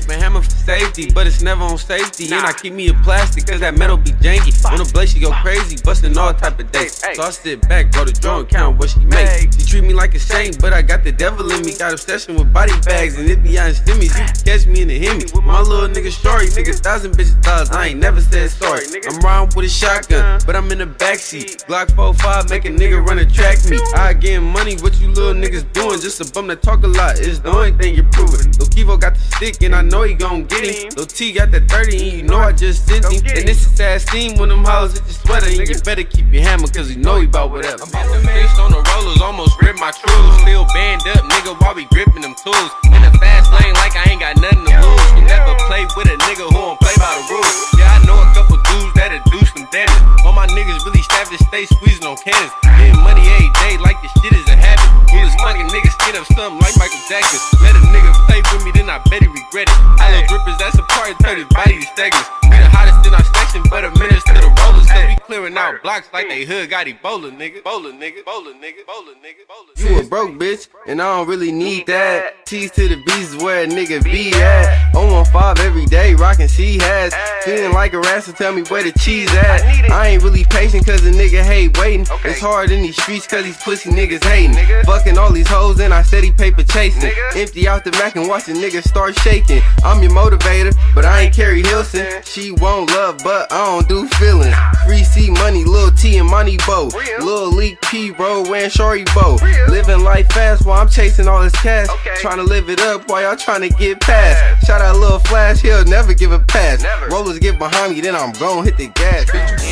a hammer for safety, but it's never on safety. And I keep me a plastic, cause that metal be janky. On the blade, she go crazy, bustin' all type of dates. So I sit back, go to draw and count what she make. She treat me like a saint, but I got the devil in me. Got obsession with body bags, and it beyond stimmies. You can catch me in the Hemi. My little nigga shorty, took 1,000 bitches dollars. I ain't never said sorry. I'm riding with a shotgun, but I'm in the backseat. Glock 45, make a nigga run and track me. I get money, what you little niggas doing? Just a bum that talk a lot, it's the only thing you're proving. Lil Kivo got the stick, and I know he gon' get him. Lil T got that 30, and you know I just sent him. And this is sad steam when them hoes hit your sweater. And you better keep your hammer, cause you know he bout whatever. I'm about to fix on the rollers, almost rip my trues. Still band up, nigga, while we gripping them tools. In the fast lane like I ain't got nothing to lose. You never play with a nigga who don't play by the rules. Yeah, I know a couple dudes that'll do some damage. All my niggas really staff to stay squeezing on cannons. Getting money every day like this shit is a habit. Who's fucking niggas get up something like Michael Jackson. Let a nigga play with me, then I bet he regret it. I love grippers, that's a part, turn his body to stagnant. We the hottest in our section, but a menace to the rollers. Cause we clearing out blocks like they hood got Ebola, nigga. Ebola, nigga. Ebola, nigga. Ebola, nigga. You a broke bitch, and I don't really need that. T's to the B's is where a nigga be at. 015 every day, rockin' C-hats. Feeling like a rat, so tell me where the cheese at. I ain't really patient cause a nigga hate waiting. It's hard in these streets cause these pussy niggas hating. Fucking all these hoes and I steady paper chasing. Empty out the Mac and watch the niggas start shaking. I'm your motivator, but I ain't Carrie Hilson. She won't love, but I don't do feelings. Free C money, Lil T and Money Bo. Lil Leak P, bro, wearing shorty bow. Living life fast while I'm chasing all this cash. Trying to live it up while y'all trying to get past. Shout out Lil Flash, he'll never give a pass. Rollers get behind me, then I'm gon' hit the gas.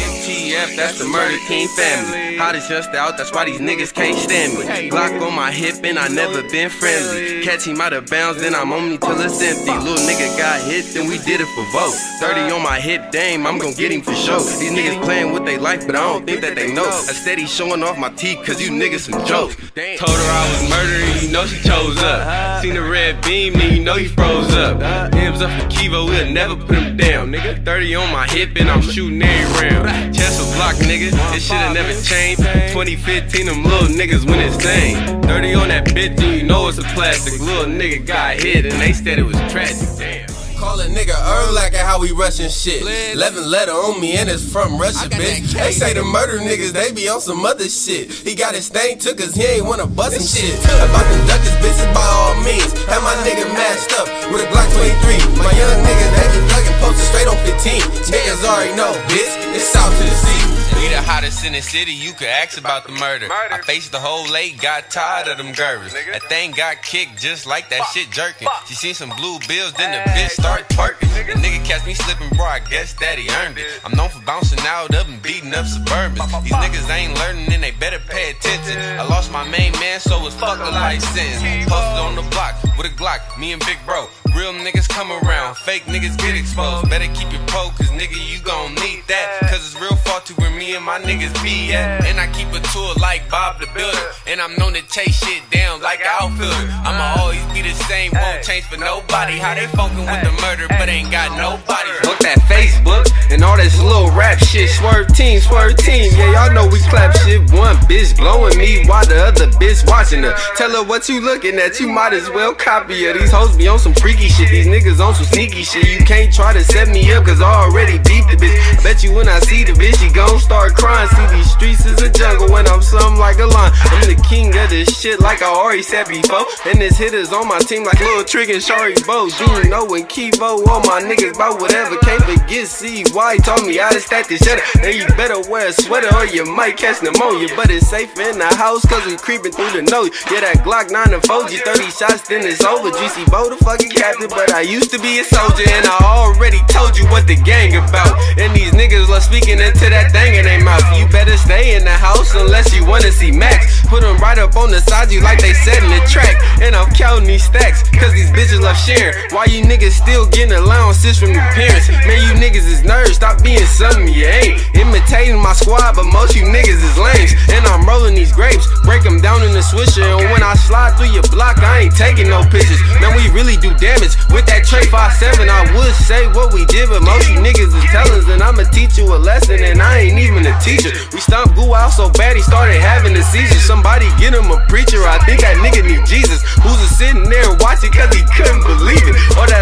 MTF, that's the Murder King family. Hottest just out, that's why these niggas can't stand me. Glock on my hip and I never been friendly. Catch him out of bounds, then I'm on me till it's empty. Little nigga got hit, then we did it for vote. 30 on my hip, dame, I'm gon' get him for sure. These niggas playing with their life, but I don't think that they know. I steady showing off my teeth, cause you niggas some jokes. Told her I was murdering, you know she chose up. Seen the red beam, then you know he froze up. M's up for Kivo, we'll never put him down, nigga. 30 on my hip and I'm shooting every round. Chest a block, nigga, it shoulda never changed. 2015, them little niggas went insane. 30 on that bitch, and you know it's a plastic. Little nigga got hit and they said it was tragic, damn. Call a nigga Erlac at how we rushin' shit. 11 letter on me and it's from Russia, bitch. They say the murder niggas, they be on some other shit. He got his thing took cause he ain't wanna bust some shit. About to duck his bitches by all means. Have my nigga mashed up with a Glock 23. My young niggas, they be thuggin' posted straight on 15. Niggas already know, bitch, it's south to the sea. We the hottest in the city, you could ask about the murder. I faced the whole lake, got tired of them girders. That thing got kicked just like that shit jerking. She seen some blue bills, then the bitch start twerking. The nigga catch me slipping, bro, I guess that he earned it. I'm known for bouncing out of and beating up Suburbans. These niggas ain't learning and they better pay attention. I lost my main man, so it's fuck a life sentence. Posted on the block with a Glock, me and Big Bro. Real niggas come around, fake niggas get exposed. Better keep your pole, cause nigga you gon' need that. Cause it's real faulty where me and my niggas be at. And I keep a tour like Bob the Builder. And I'm known to chase shit down like an outfielder. I'ma always be the same, won't change for nobody. How they funkin' with the murder, but ain't got nobody. Look that Facebook and all this little rap shit. Swerve team, yeah, y'all know we clap shit. One bitch blowing me while the other bitch watching her. Tell her what you looking at, you might as well copy her. These hoes be on some freaky shit, these niggas on some sneaky shit. You can't try to set me up cause I already beat the bitch. I bet you when I see the bitch, she gon' start crying. See these streets is a jungle when I'm something like a lion. I'm the king of this shit like I already said before. And this hitters on my team like Lil Trick and Shari Bo. Do you know when Kivo, all my niggas bout whatever. Can't forget CY told me how to stack this shit. And you better wear a sweater or you might catch pneumonia. But it's safe in the house cause we creeping through the nose. Yeah, that Glock 9 and 4G, 30 shots then it's over. GC Bo the fucking captain, but I used to be a soldier. And I already told you what the gang about. And these niggas love speaking into that thing in their mouth. You better stay in the house unless you wanna see Max. Put them right up on the side you like they said in the track. And I'm counting these stacks cause these bitches love sharing. Why you niggas still getting allowances from your parents? Man, you niggas is nerds, stop being something you ain't. Imitating my squad, but most you niggas is lames. And I'm rolling these grapes, break them down in the swisher. And when I slide through your block, I ain't taking no pictures. Man, we really do damage with that Trey 5.7. I would say what we did, but most you niggas is tellers. And I'ma teach you a lesson, and I ain't even a teacher. We stomped Goo out so bad he started having a seizure. Somebody get him a preacher, I think that nigga need Jesus. Who's sitting there watching cause he couldn't believe it. Or that other time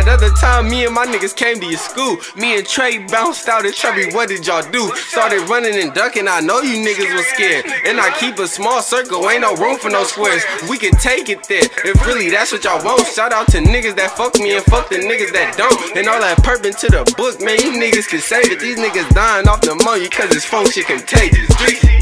time me and my niggas came to your school, me and Trey bounced out at Chubby, what did y'all do? Started running and ducking, I know you niggas was scared. And I keep a small circle, ain't no room for no squares. We can take it there, if really that's what y'all want. Shout out to niggas that fuck me and fuck the niggas that don't. And all that perp into the book, man, you niggas can save it. These niggas dying off pneumonia cause this phone shit contagious.